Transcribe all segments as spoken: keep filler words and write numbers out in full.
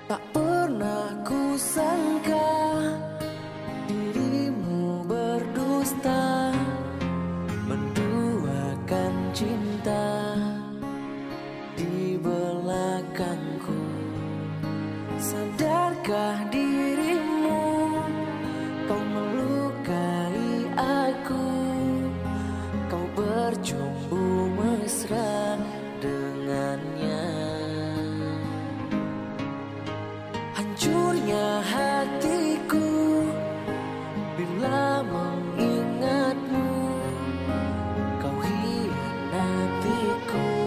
Tak pernah ku sangka dirimu berdusta, menduakan cinta di belakangku. Sadarkah dirimu kau melukai aku, kau bercumbu mesra dengannya. Hancurnya hatiku bila mengingatmu, kau hianatiku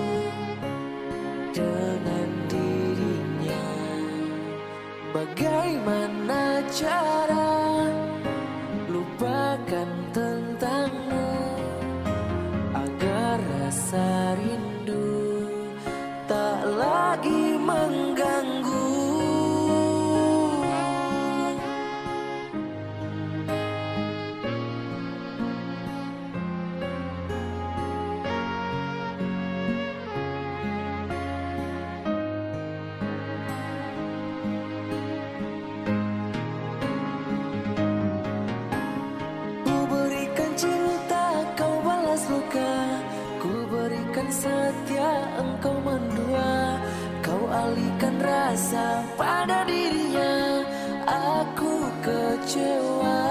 dengan dirinya. Bagaimana cara lupakan tentangmu agar rasa rindu tak lagi mengganggu. Setia engkau mendua, kau alihkan rasa pada dirinya. Aku kecewa.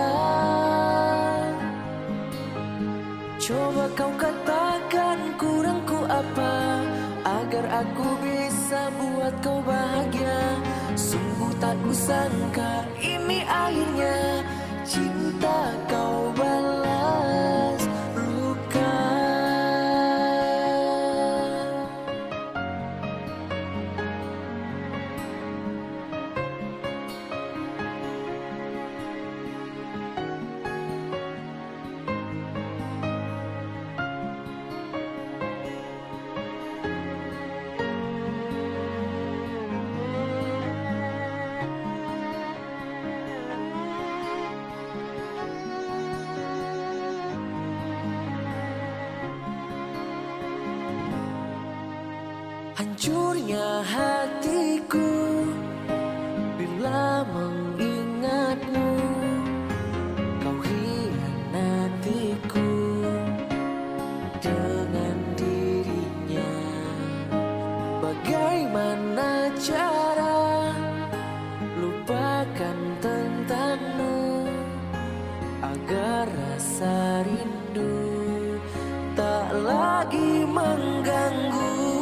Coba kau katakan kurangku apa agar aku bisa buat kau bahagia. Sungguh tak kusangka ini akhirnya cinta kau balas luka. Hancurnya hatiku bila mengingatmu, kau hianatiku dengan dirinya. Bagaimana cara lupakan tentangmu agar rasa rindu tak lagi mengganggu.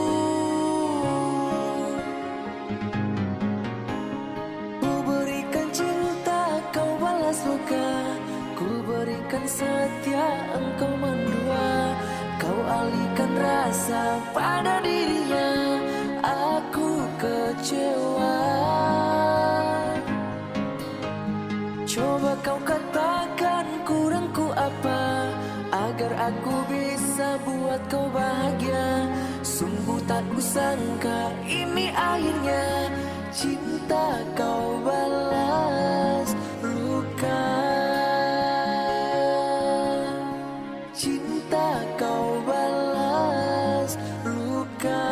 Luka, ku berikan setia engkau mendua, kau alihkan rasa pada dirinya. Aku kecewa. Coba kau katakan kurangku apa agar aku bisa buat kau bahagia. Sungguh tak kusangka ini akhirnya cinta kau balas luka. Cinta kau balas luka.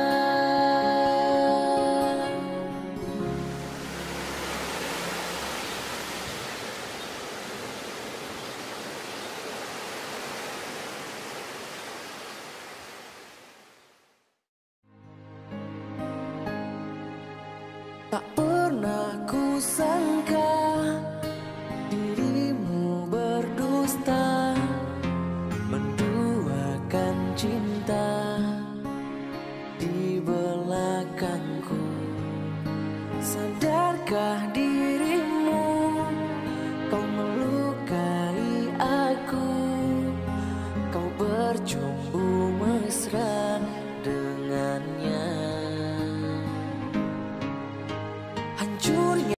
Tak pernah ku sangka dirimu berdusta, menduakan cinta di belakangku. Sadarkah dirimu kau melukai aku, kau bercumbu mesra dengannya.